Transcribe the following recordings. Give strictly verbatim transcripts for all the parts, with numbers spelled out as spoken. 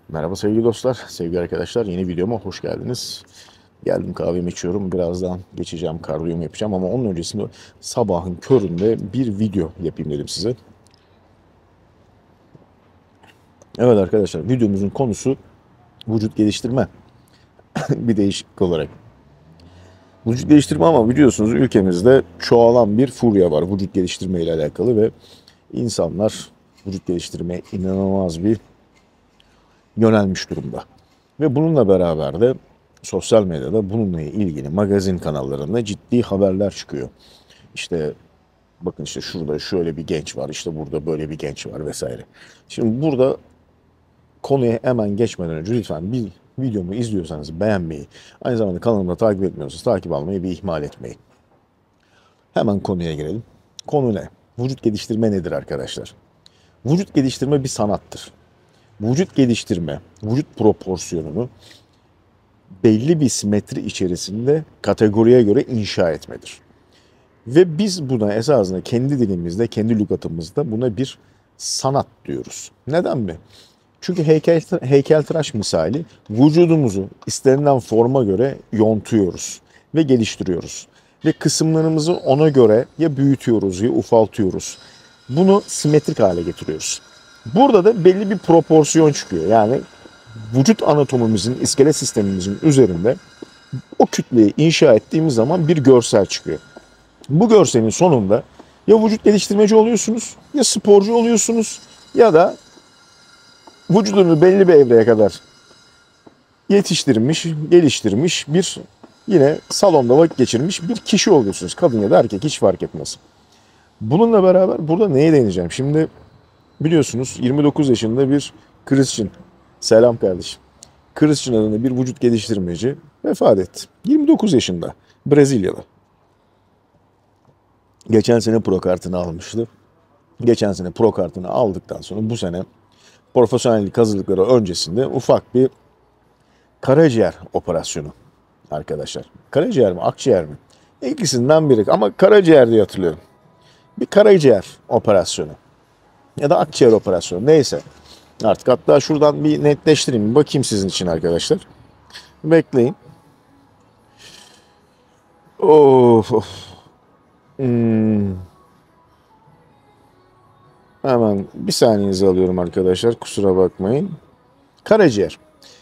Merhaba sevgili dostlar, sevgili arkadaşlar. Yeni videoma hoş geldiniz. Geldim kahvemi içiyorum. Birazdan geçeceğim, kardiyomu yapacağım ama onun öncesinde sabahın köründe bir video yapayım dedim size. Evet arkadaşlar, videomuzun konusu vücut geliştirme. Bir değişiklik olarak. Vücut geliştirme ama biliyorsunuz ülkemizde çoğalan bir furya var vücut geliştirme ile alakalı ve insanlar vücut geliştirmeye inanılmaz bir yönelmiş durumda. Ve bununla beraber de sosyal medyada bununla ilgili magazin kanallarında ciddi haberler çıkıyor. İşte bakın işte şurada şöyle bir genç var, işte burada böyle bir genç var vesaire. Şimdi burada konuya hemen geçmeden önce lütfen bir videomu izliyorsanız beğenmeyi, aynı zamanda kanalımda takip etmiyorsanız takip almayı bir ihmal etmeyin. Hemen konuya girelim. Konu ne? Vücut geliştirme nedir arkadaşlar? Vücut geliştirme bir sanattır. Vücut geliştirme, vücut proporsiyonunu belli bir simetri içerisinde kategoriye göre inşa etmedir. Ve biz buna esasında kendi dilimizde, kendi lügatımızda buna bir sanat diyoruz. Neden mi? Çünkü heykel, heykeltıraş misali vücudumuzu istenilen forma göre yontuyoruz ve geliştiriyoruz. Ve kısımlarımızı ona göre ya büyütüyoruz ya ufaltıyoruz. Bunu simetrik hale getiriyoruz. Burada da belli bir proporsiyon çıkıyor. Yani vücut anatomimizin, iskelet sistemimizin üzerinde o kütleyi inşa ettiğimiz zaman bir görsel çıkıyor. Bu görselin sonunda ya vücut geliştirmeci oluyorsunuz, ya sporcu oluyorsunuz ya da vücudunu belli bir evreye kadar yetiştirmiş, geliştirmiş bir yine salonda vakit geçirmiş bir kişi oluyorsunuz. Kadın ya da erkek hiç fark etmez. Bununla beraber burada neye değineceğim? Şimdi biliyorsunuz yirmi dokuz yaşında bir Christian, selam kardeşim. Christian adında bir vücut geliştirmeci vefat etti. yirmi dokuz yaşında, Brezilyalı. Geçen sene pro kartını almıştı. Geçen sene pro kartını aldıktan sonra bu sene profesyonellik hazırlıkları öncesinde ufak bir karaciğer operasyonu arkadaşlar. Karaciğer mi, akciğer mi? İkisinden biri ama karaciğer diye hatırlıyorum. Bir karaciğer operasyonu ya da akciğer operasyonu neyse. Artık hatta şuradan bir netleştireyim. Bir bakayım sizin için arkadaşlar. Bekleyin. Of of. Hmm. Hemen bir saniyenizi alıyorum arkadaşlar. Kusura bakmayın. Karaciğer.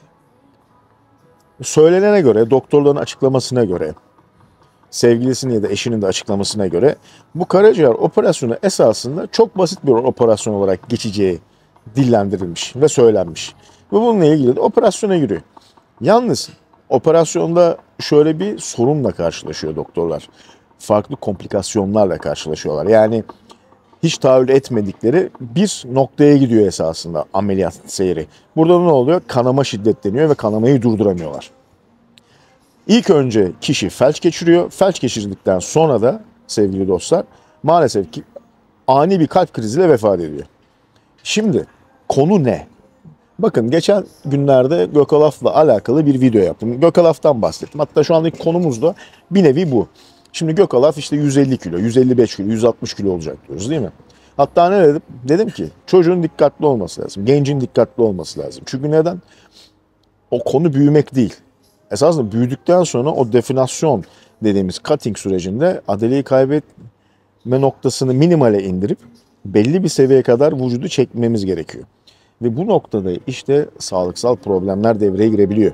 Söylenene göre, doktorların açıklamasına göre, sevgilisinin ya da eşinin de açıklamasına göre bu karaciğer operasyonu esasında çok basit bir operasyon olarak geçeceği dillendirilmiş ve söylenmiş. Ve bununla ilgili de operasyona giriyor. Yalnız operasyonda şöyle bir sorunla karşılaşıyor doktorlar. Farklı komplikasyonlarla karşılaşıyorlar. Yani hiç tahayyül etmedikleri bir noktaya gidiyor esasında ameliyat seyri. Burada ne oluyor? Kanama şiddetleniyor ve kanamayı durduramıyorlar. İlk önce kişi felç geçiriyor. Felç geçirdikten sonra da sevgili dostlar maalesef ki ani bir kalp kriziyle vefat ediyor. Şimdi konu ne? Bakın geçen günlerde Gökalaf'la alakalı bir video yaptım. Gökalaf'tan bahsettim. Hatta şu andaki konumuz da bir nevi bu. Şimdi Gökalaf işte yüz elli kilo, yüz elli beş kilo, yüz altmış kilo olacak diyoruz değil mi? Hatta ne dedim? Dedim ki çocuğun dikkatli olması lazım. Gencin dikkatli olması lazım. Çünkü neden? O konu büyümek değil. Esasında büyüdükten sonra o definasyon dediğimiz cutting sürecinde adaleyi kaybetme noktasını minimale indirip belli bir seviyeye kadar vücudu çekmemiz gerekiyor. Ve bu noktada işte sağlıksal problemler devreye girebiliyor.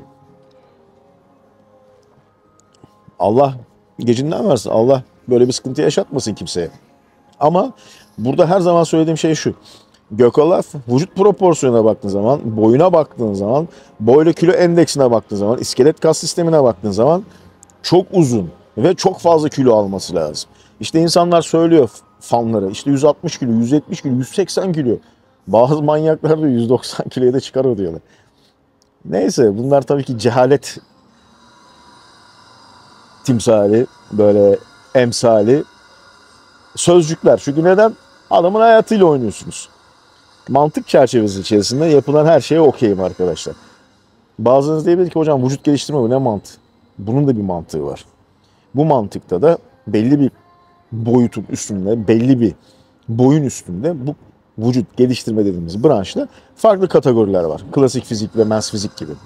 Allah gecinden versin. Allah böyle bir sıkıntı yaşatmasın kimseye. Ama burada her zaman söylediğim şey şu. Gökalaf vücut proporsiyonuna baktığın zaman, boyuna baktığın zaman, boyla kilo endeksine baktığın zaman, iskelet kas sistemine baktığın zaman çok uzun ve çok fazla kilo alması lazım. İşte insanlar söylüyor fanları işte yüz altmış kilo, yüz yetmiş kilo, yüz seksen kilo. Bazı manyaklar da yüz doksan kiloya da çıkar diyorlar. Neyse bunlar tabii ki cehalet timsali, böyle emsali sözcükler. Çünkü neden? Adamın hayatıyla oynuyorsunuz. Mantık çerçevesi içerisinde yapılan her şeye okeyim arkadaşlar. Bazılarınız diyebilir ki hocam vücut geliştirme bu ne mantığı? Bunun da bir mantığı var. Bu mantıkta da belli bir boyutun üstünde, belli bir boyun üstünde bu vücut geliştirme dediğimiz branşta farklı kategoriler var. Klasik fizik ve mens fizik gibi.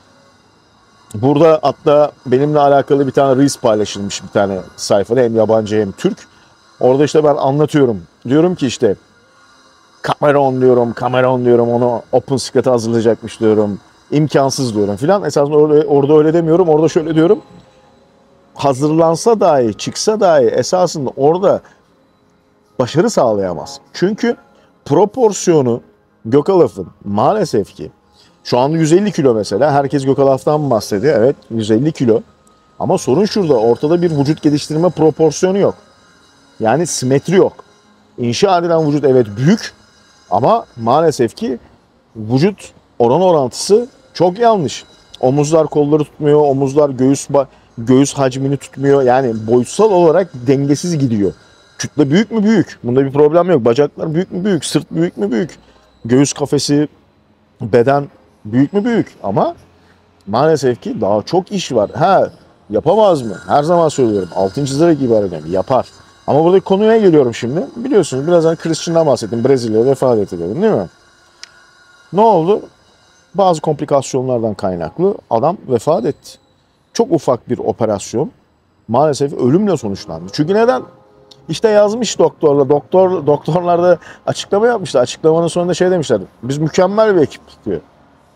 Burada hatta benimle alakalı bir tane reels paylaşılmış bir tane sayfada, hem yabancı hem Türk. Orada işte ben anlatıyorum. Diyorum ki işte Cameron diyorum, Cameron diyorum, onu OpenSecret'e hazırlayacakmış diyorum. İmkansız diyorum filan. Esasında orada, orada öyle demiyorum. Orada şöyle diyorum. Hazırlansa dahi, çıksa dahi esasında orada başarı sağlayamaz. Çünkü proporsiyonu Gökalp'ın maalesef ki şu anda yüz elli kilo mesela. Herkes Gökalp'tan bahsediyor. Evet, yüz elli kilo. Ama sorun şurada. Ortada bir vücut geliştirme proporsiyonu yok. Yani simetri yok. İnşa edilen vücut evet büyük ama maalesef ki vücut oran orantısı çok yanlış. Omuzlar kolları tutmuyor, omuzlar göğüs göğüs hacmini tutmuyor. Yani boyutsal olarak dengesiz gidiyor. Kütle büyük mü? Büyük. Bunda bir problem yok. Bacaklar büyük mü? Büyük. Sırt büyük mü? Büyük. Göğüs kafesi, beden büyük mü? Büyük. Ama maalesef ki daha çok iş var. Ha, yapamaz mı? Her zaman söylüyorum. Altın çizerek gibi önemli. Yapar. Ama buradaki konuya geliyorum şimdi. Biliyorsunuz birazdan Christian'dan bahsettim. Brezilya'da vefat etti dedim değil mi? Ne oldu? Bazı komplikasyonlardan kaynaklı adam vefat etti. Çok ufak bir operasyon maalesef ölümle sonuçlandı. Çünkü neden? İşte yazmış doktorla, doktor doktorlar da açıklama yapmışlar. Açıklamanın sonunda şey demişler. Biz mükemmel bir ekiptik diyor.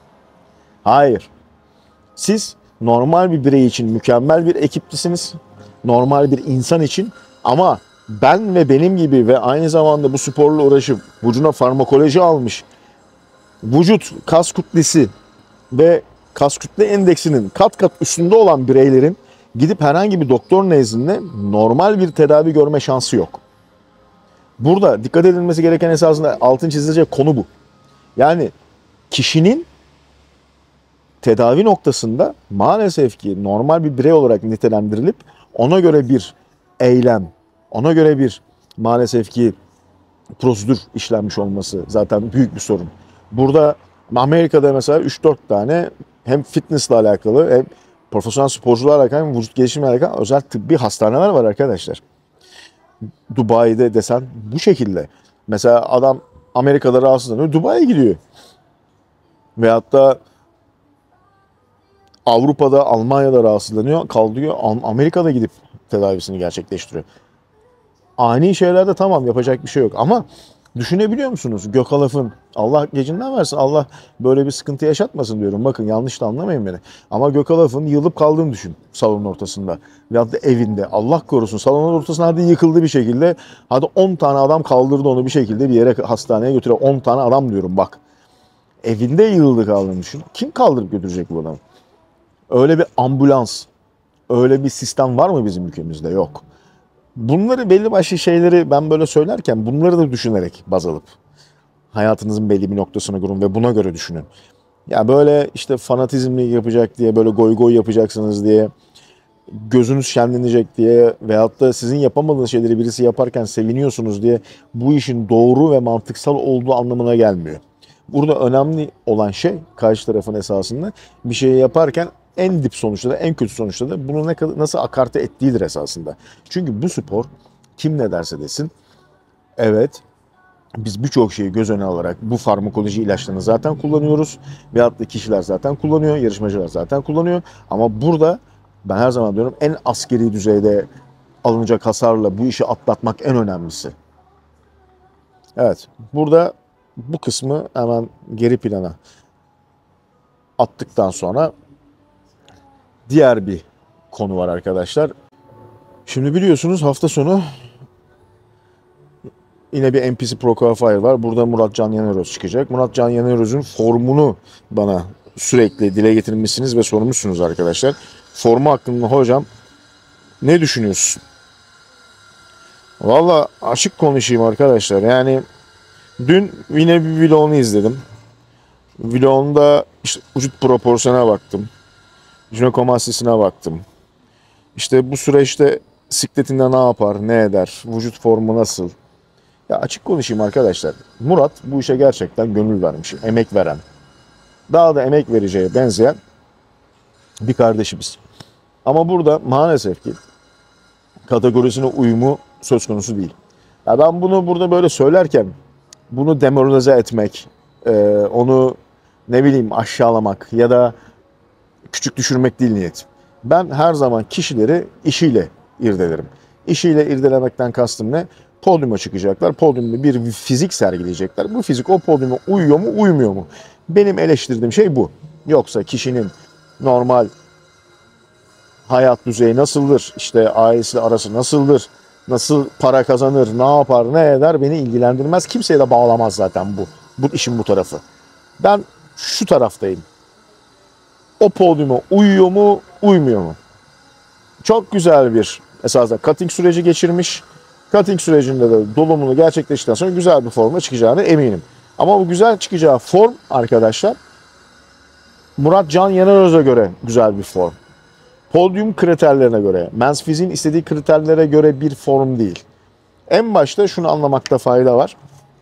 Hayır. Siz normal bir birey için mükemmel bir ekiptisiniz. Normal bir insan için. Ama ben ve benim gibi ve aynı zamanda bu sporla uğraşıp vücuduna farmakoloji almış, vücut kas kütlesi ve kas kütle endeksinin kat kat üstünde olan bireylerin gidip herhangi bir doktor nezdinde normal bir tedavi görme şansı yok. Burada dikkat edilmesi gereken esasında altın çizilecek konu bu. Yani kişinin tedavi noktasında maalesef ki normal bir birey olarak nitelendirilip ona göre bir eylem, ona göre bir maalesef ki prosedür işlenmiş olması zaten büyük bir sorun. Burada Amerika'da mesela üç dört tane hem fitnessle alakalı hem profesyonel sporcularla alakalı hem vücut gelişimiyle alakalı özel tıbbi hastaneler var arkadaşlar. Dubai'de desen bu şekilde. Mesela adam Amerika'da rahatsızlanıyor, Dubai'ye gidiyor. Veyahut da Avrupa'da, Almanya'da rahatsızlanıyor, kaldırıyor, Amerika'da gidip tedavisini gerçekleştiriyor. Ani şeylerde tamam, yapacak bir şey yok ama düşünebiliyor musunuz? Gökalp'ın, Allah gecinden versin, Allah böyle bir sıkıntı yaşatmasın diyorum. Bakın yanlış da anlamayın beni. Ama Gökalp'ın yığılıp kaldığını düşün salonun ortasında. Veyahut da evinde. Allah korusun salonun ortasına hadi yıkıldı bir şekilde. Hadi on tane adam kaldırdı onu bir şekilde bir yere, hastaneye götürüyor. on tane adam diyorum bak. Evinde yığıldı kaldığını düşün. Kim kaldırıp götürecek bu adamı? Öyle bir ambulans, öyle bir sistem var mı bizim ülkemizde? Yok. Bunları belli başlı şeyleri ben böyle söylerken bunları da düşünerek baz alıp hayatınızın belli bir noktasına kurun ve buna göre düşünün. Ya böyle işte fanatizmli yapacak diye, böyle goy goy yapacaksınız diye, gözünüz şenlenecek diye veyahut da sizin yapamadığınız şeyleri birisi yaparken seviniyorsunuz diye bu işin doğru ve mantıksal olduğu anlamına gelmiyor. Burada önemli olan şey karşı tarafın esasında bir şey yaparken en dip sonuçta da en kötü sonuçta da bunu ne kadar, nasıl akarte ettiğidir esasında. Çünkü bu spor kim ne derse desin evet biz birçok şeyi göz önüne alarak bu farmakoloji ilaçlarını zaten kullanıyoruz. Veyahut da kişiler zaten kullanıyor, yarışmacılar zaten kullanıyor. Ama burada ben her zaman diyorum en askeri düzeyde alınacak hasarla bu işi atlatmak en önemlisi. Evet, burada bu kısmı hemen geri plana attıktan sonra diğer bir konu var arkadaşlar. Şimdi biliyorsunuz hafta sonu yine bir N P C Pro Qualifier var. Burada Murat Can Yeneröz çıkacak. Murat Can Yeneröz'ün formunu bana sürekli dile getirmişsiniz ve sormuşsunuz arkadaşlar. Formu hakkında hocam ne düşünüyorsun? Valla açık konuşayım arkadaşlar. Yani dün yine bir vlogunu izledim. Vlogunda işte vücut proporsiyona baktım. Jinekomastisine baktım. İşte bu süreçte sikletinde ne yapar, ne eder, vücut formu nasıl? Ya açık konuşayım arkadaşlar. Murat bu işe gerçekten gönül vermiş, emek veren. Daha da emek vereceğe benzeyen bir kardeşimiz. Ama burada maalesef ki kategorisine uyumu söz konusu değil. Ya ben bunu burada böyle söylerken bunu demoralize etmek, e, onu ne bileyim aşağılamak ya da küçük düşürmek değil niyet. Ben her zaman kişileri işiyle irdelerim. İşiyle irdelemekten kastım ne? Podyuma çıkacaklar. Podyumda bir fizik sergileyecekler. Bu fizik o podyuma uyuyor mu, uymuyor mu? Benim eleştirdiğim şey bu. Yoksa kişinin normal hayat düzeyi nasıldır? İşte ailesiyle arası nasıldır? Nasıl para kazanır? Ne yapar? Ne eder? Beni ilgilendirmez. Kimseye de bağlamaz zaten bu. Bu işin bu tarafı. Ben şu taraftayım. O podyuma uyuyor mu, uymuyor mu? Çok güzel bir esasında cutting süreci geçirmiş. Cutting sürecinde de dolumunu gerçekleştikten sonra güzel bir forma çıkacağına eminim. Ama bu güzel çıkacağı form arkadaşlar Murat Can Yeneröz'e göre güzel bir form. Podyum kriterlerine göre, Men's Physique'in istediği kriterlere göre bir form değil. En başta şunu anlamakta fayda var.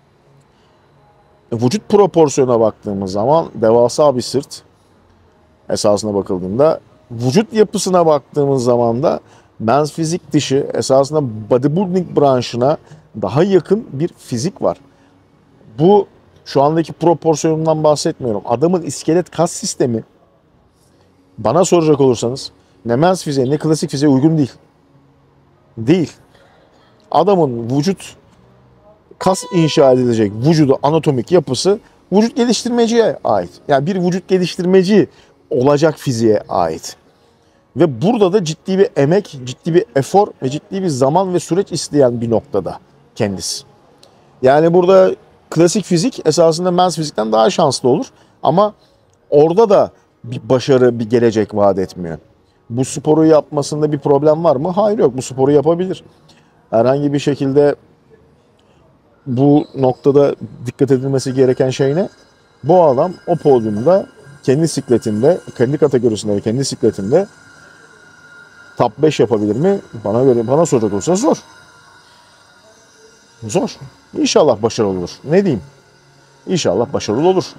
Vücut proporsiyona baktığımız zaman devasa bir sırt esasına bakıldığında, vücut yapısına baktığımız zaman da Men's Physique dışı esasında bodybuilding branşına daha yakın bir fizik var. Bu şu andaki proporsiyonundan bahsetmiyorum. Adamın iskelet kas sistemi bana soracak olursanız ne Men's Physique'e ne klasik fiziğe uygun değil. Değil. Adamın vücut kas inşa edilecek vücudu anatomik yapısı vücut geliştirmeciye ait. Yani bir vücut geliştirmeci olacak fiziğe ait. Ve burada da ciddi bir emek, ciddi bir efor ve ciddi bir zaman ve süreç isteyen bir noktada kendisi. Yani burada klasik fizik esasında Men's fizikten daha şanslı olur. Ama orada da bir başarı, bir gelecek vaat etmiyor. Bu sporu yapmasında bir problem var mı? Hayır, yok. Bu sporu yapabilir. Herhangi bir şekilde bu noktada dikkat edilmesi gereken şey ne? Bu adam o podyumda kendi sikletinde, kendi kategorisinde ve kendi sikletinde top beş yapabilir mi? Bana göre, bana soracak olursa zor. Zor. İnşallah başarılı olur. Ne diyeyim? İnşallah başarılı olur.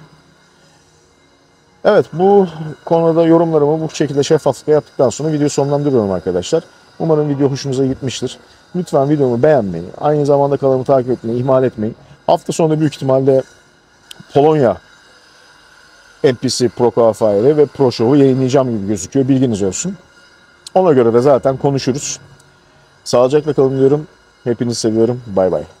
Evet, bu konuda yorumlarımı bu şekilde şeffaflıkla yaptıktan sonra videoyu sonlandırıyorum arkadaşlar. Umarım video hoşunuza gitmiştir. Lütfen videomu beğenmeyi, aynı zamanda kanalımı takip etmeyi ihmal etmeyin. Hafta sonunda büyük ihtimalle Polonya N P C Pro Qualifier'ı ve Pro Show'u yayınlayacağım gibi gözüküyor. Bilginiz olsun. Ona göre de zaten konuşuruz. Sağlıcakla kalın diyorum. Hepinizi seviyorum. Bay bay.